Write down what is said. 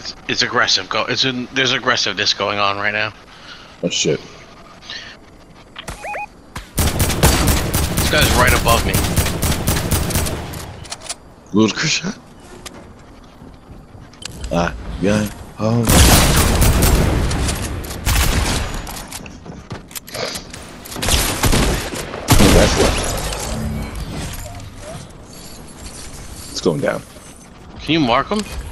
It's aggressive. There's aggressiveness going on right now. Oh shit. This guy's right above me. Ludicrous shot. Yeah. Oh. That's left. It's going down. Can you mark him?